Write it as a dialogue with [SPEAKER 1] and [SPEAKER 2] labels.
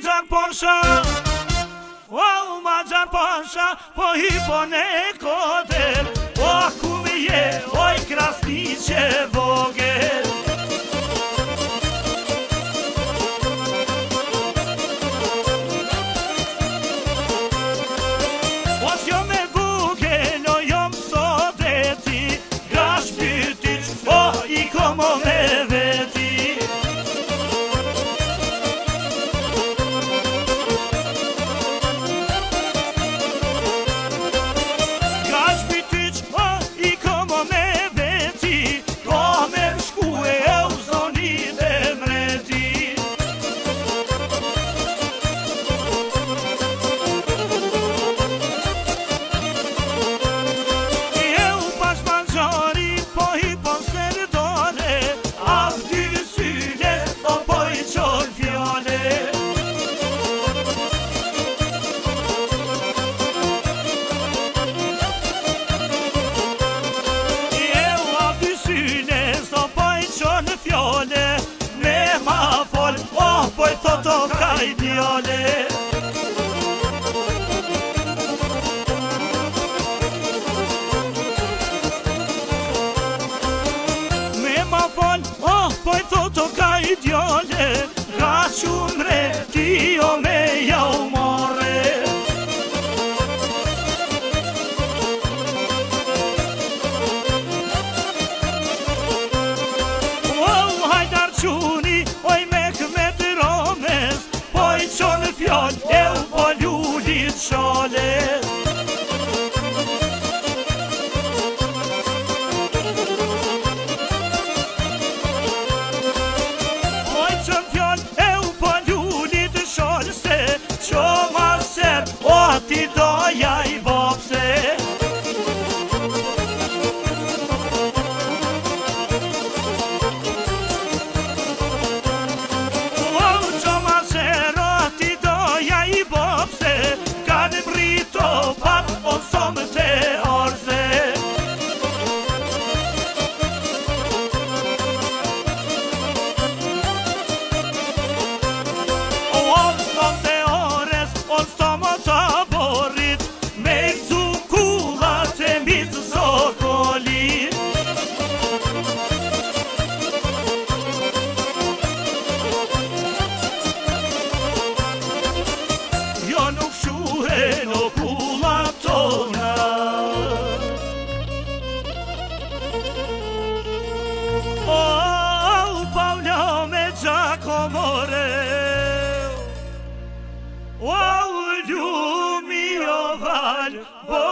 [SPEAKER 1] Mađar Poša, o Mađar Poša, po hipone kodel, o kumije, oj krasniće vogel. Osjo me vugeno jom sodeti, graš pitić, o i komo me veti. Ideale. Me ma fol, oh, poi toto ca ideale, ca ciumre, Dio me iau more. Oh, hajdar ciuni, oj mek me dromes, poi qon fjall, eu po lullit shale. Poi qon fjall, eu po lullit shale, se qo ma ser, o ti doja I vapse. Wow, you me oval,